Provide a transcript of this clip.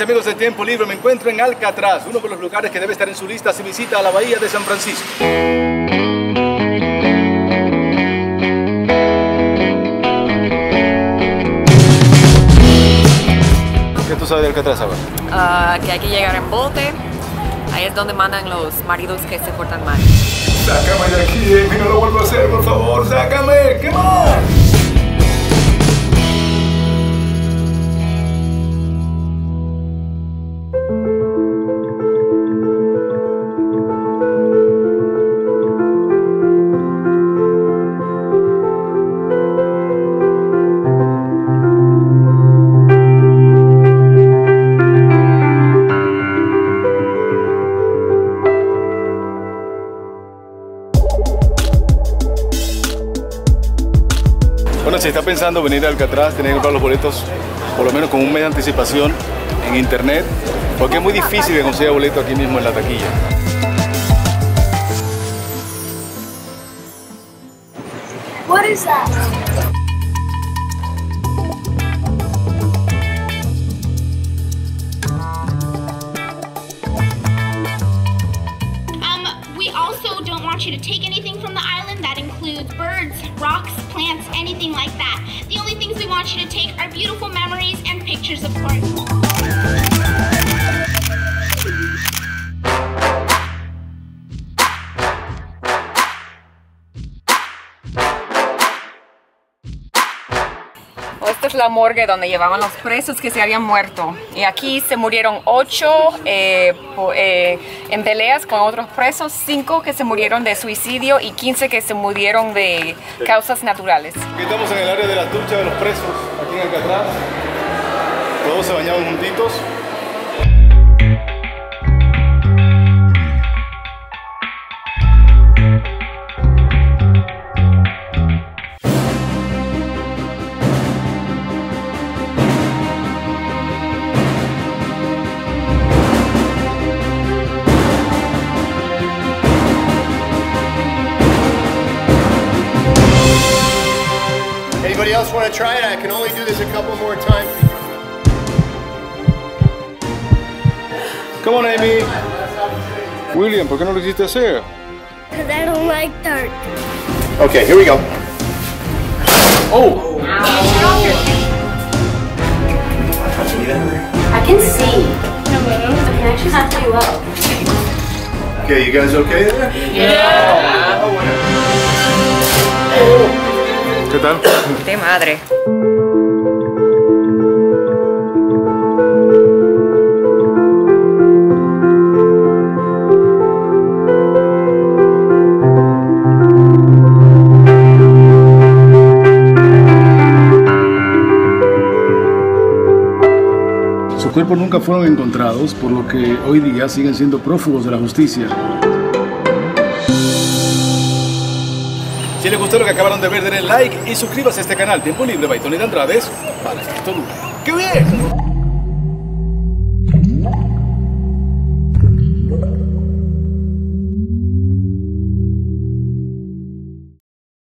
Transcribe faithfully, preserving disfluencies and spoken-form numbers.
amigos de Tiempo Libre, me encuentro en Alcatraz, uno de los lugares que debe estar en su lista si visita a la bahía de San Francisco. ¿Qué tú sabes de Alcatraz ahora? Uh, que hay que llegar en bote, ahí es donde mandan los maridos que se portan mal. Sácame de aquí, Amy, no lo vuelvo a hacer, por favor, sácame, ¿qué más? Bueno, si está pensando venir a Alcatraz, tiene que comprar los boletos por lo menos con un mes de anticipación en internet, porque es muy difícil de conseguir boletos aquí mismo en la taquilla. What is that? We also don't want you to take anything from the island. That includes birds, rocks, plants, anything like that. The only things we want you to take are beautiful memories and pictures, of course. Esta es la morgue donde llevaban los presos que se habían muerto. Y aquí se murieron ocho eh, eh, en peleas con otros presos, cinco que se murieron de suicidio y quince que se murieron de causas naturales. Aquí estamos en el área de la ducha de los presos, aquí en Alcatraz. Todos se bañaban juntitos. Anybody else want to try it? I can only do this a couple more times. Come on, Amy. William, ¿por qué no lo quisiste hacer? Because I don't like dark. Okay, here we go. Oh! I can see. The connection's not too well. Okay, you guys okay there? Yeah. Oh. ¿Qué tal? ¡Qué madre! Sus cuerpos nunca fueron encontrados, por lo que hoy día siguen siendo prófugos de la justicia. Si les gustó lo que acabaron de ver, denle like y suscríbase a este canal. Tiempo Libre by Tony de Andrades para que esto dure. ¡Qué bien!